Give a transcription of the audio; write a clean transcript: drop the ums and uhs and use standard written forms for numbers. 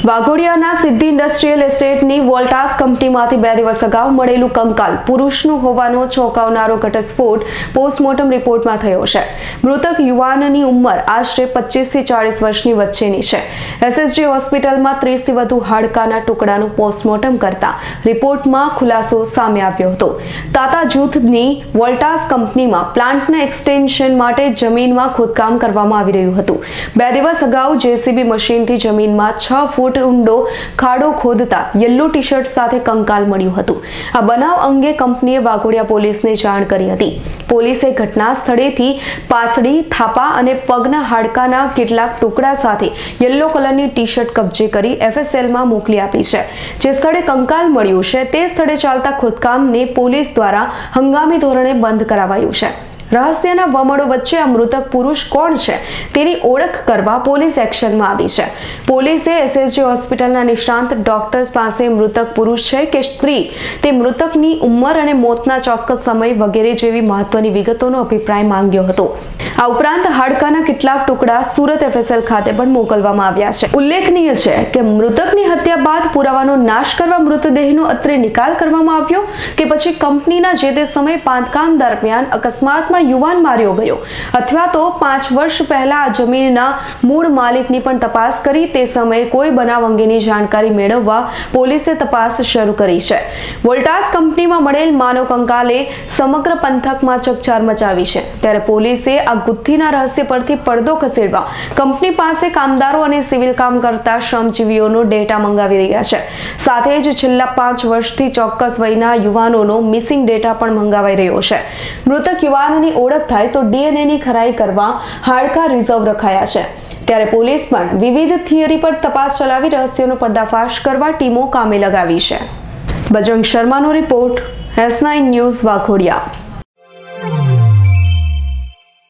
વાઘોડિયાના સિદ્ધિ ઇન્ડસ્ટ્રીયલ એસ્ટેટની વોલ્ટાસ કંપનીમાંથી 2 દિવસ અગાઉ મળેલું કંકાલ પુરુષનું હોવાનો ચોંકાવનારો ઘટસ્ફોટ પોસ્ટમોર્ટમ રિપોર્ટમાં થયો છે. મૃતક યુવાનની ઉંમર આશરે 25 થી 40 વર્ષની વચ્ચેની છે. એસએસજી હોસ્પિટલમાં 30 થી વધુ હાડકાના ટુકડાનું પોસ્ટમોર્ટમ કરતા રિપોર્ટમાં ખુલાસો સામે આવ્યો હતો. તાતા જૂથની વોલ્ટાસ કંપનીમાં પ્લાન્ટના એક્સટેન્શન માટે જમીનમાં ખોદકામ કરવામાં આવી રહ્યું હતું. 2 દિવસ અગાઉ જેસીબી મશીનથી જમીનમાં 6 ફૂટ ઊંડો ખાડો ખોદતા યલો ટી શર્ટ સાથે કંકાલ મળ્યું હતું. આ બનાવ અંગે કંપનીએ વાઘોડિયા પોલીસને જાણ કરી હતી. પોલીસે ઘટના સ્થળેથી પાસડી, થાપા અને પગના હાડકાના કેટલાક ટુકડા સાથે યલો કલરની ટી શર્ટ કબજે કરી એફએસએલમાં મોકલી આપી છે. જે સ્થળે કંકાલ મળ્યું છે તે સ્થળે ચાલતા ખોદકામને પોલીસ દ્વારા હંગામી ધોરણે બંધ કરાવાયું છે. રહસ્યના વમળો વચ્ચે આ મૃતક પુરુષ કોણ છે તેની ઓળખ કરવા પોલીસ એક્શનમાં આવી છે. પોલીસે એસએસજી હોસ્પિટલના નિષ્ણાંત ડોક્ટર્સ પાસે મૃતક પુરુષ છે કે સ્ત્રી તે મૃતકની ઉંમર અને મોતના ચોક્કસ સમય વગેરે જેવી મહત્વની વિગતોનો અભિપ્રાય માંગ્યો હતો. આ ઉપરાંત હાડકાના કેટલાક ટુકડા સુરત એફએસએલ ખાતે પણ મોકલવામાં આવ્યા છે. ઉલ્લેખનીય છે કે મૃતકની હત્યા બાદ પુરાવાનો નાશ કરવા મૃતદેહનો અત્રે નિકાલ કરવામાં આવ્યો કે પછી કંપનીના જે તે સમયે બાંધકામ દરમિયાન અકસ્માતમાં યુવાન માર્યો ગયો અથવા તો 5 વર્ષ પહેલા આ જમીનના મૂળ માલિકની પણ તપાસ કરી તે સમયે કોઈ બનાવ અંગેની જાણકારી મેળવવા પોલીસે તપાસ શરૂ કરી છે. વોલ્ટાસ કંપનીમાં મળેલ માનવ કંકાલે સમગ્ર પંથકમાં ચકચાર મચાવી છે. ત્યારે પોલીસે આ ગુથ્થીના રહસ્ય પરથી પડદો ખસેડવા કંપની પાસે કામદારો અને સિવિલ કામ કરતા શ્રમજીવીઓનો ડેટા મંગાવી રહ્યા છે. સાથે જ છેલ્લા 5 વર્ષથી ચોક્કસ વયના યુવાનોનો મિસિંગ ડેટા પણ મંગાવાઈ રહ્યો છે. મૃતક યુવાનની ઓળખ થાય તો ડીએનએની ખરાઈ કરવા હાડકા રિઝર્વ રખાયા છે. ત્યારે પોલીસ પણ વિવિધ થિયરી પર તપાસ ચલાવી રહસ્યોનો પર્દાફાશ કરવા ટીમો કામે લગાવી છે. બજરંગ શર્માનો રિપોર્ટ, S9 ન્યૂઝ, વાઘોડિયા.